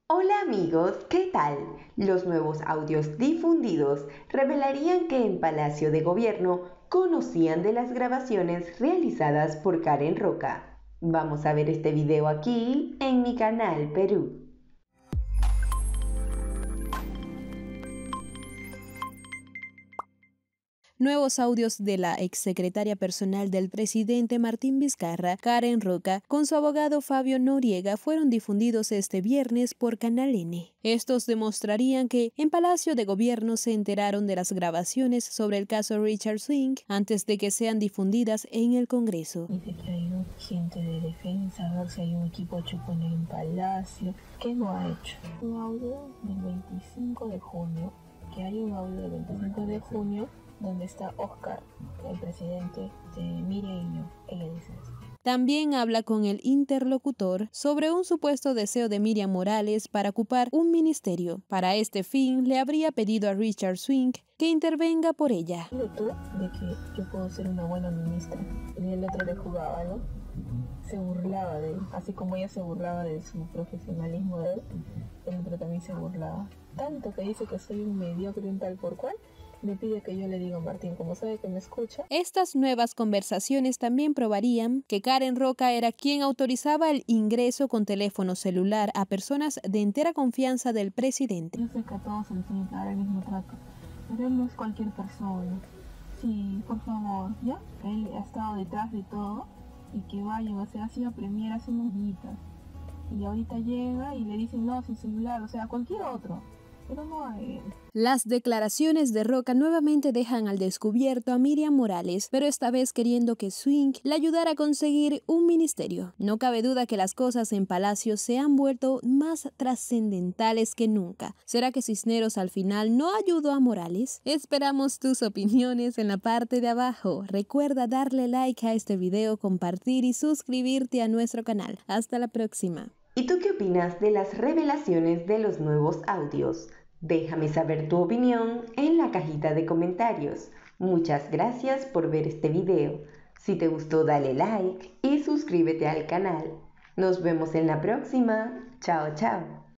Hola amigos, ¿qué tal? Los nuevos audios difundidos revelarían que en Palacio de Gobierno conocían de las grabaciones realizadas por Karen Roca. Vamos a ver este video aquí en mi canal Perú. Nuevos audios de la exsecretaria personal del presidente Martín Vizcarra, Karen Roca, con su abogado Fabio Noriega fueron difundidos este viernes por Canal N. Estos demostrarían que en Palacio de Gobierno se enteraron de las grabaciones sobre el caso Richard Swing antes de que sean difundidas en el Congreso. Dice que hay gente de defensa, a ver si hay un equipo chupo en el Palacio. ¿Qué no ha hecho? Un audio del 25 de junio, que hay un audio del 25 de junio donde está Oscar, el presidente de Miriam Iño. Ella dice eso. También habla con el interlocutor sobre un supuesto deseo de Miriam Morales para ocupar un ministerio. Para este fin, le habría pedido a Richard Swing que intervenga por ella. De que yo puedo ser una buena ministra. Y el otro le jugaba, ¿no? Se burlaba de él, así como ella se burlaba de su profesionalismo de él, el otro también se burlaba. Tanto que dice que soy un mediocre, un tal por cual. Me pide que yo le diga a Martín, como sabe que me escucha. Estas nuevas conversaciones también probarían que Karen Roca era quien autorizaba el ingreso con teléfono celular a personas de entera confianza del presidente. Yo sé que a todos se les tiene que dar el mismo trato, pero él no es cualquier persona. Sí, por favor, ¿ya? Él ha estado detrás de todo y que vayan, o sea, así a Premier hace unos días. Y ahorita llega y le dicen no, sin celular, o sea, cualquier otro. Pero no a él. Las declaraciones de Roca nuevamente dejan al descubierto a Miriam Morales, pero esta vez queriendo que Swing le ayudara a conseguir un ministerio. No cabe duda que las cosas en Palacio se han vuelto más trascendentales que nunca. ¿Será que Cisneros al final no ayudó a Morales? Esperamos tus opiniones en la parte de abajo. Recuerda darle like a este video, compartir y suscribirte a nuestro canal. Hasta la próxima. ¿Y tú qué opinas de las revelaciones de los nuevos audios? Déjame saber tu opinión en la cajita de comentarios. Muchas gracias por ver este video. Si te gustó dale like y suscríbete al canal. Nos vemos en la próxima. Chao, chao.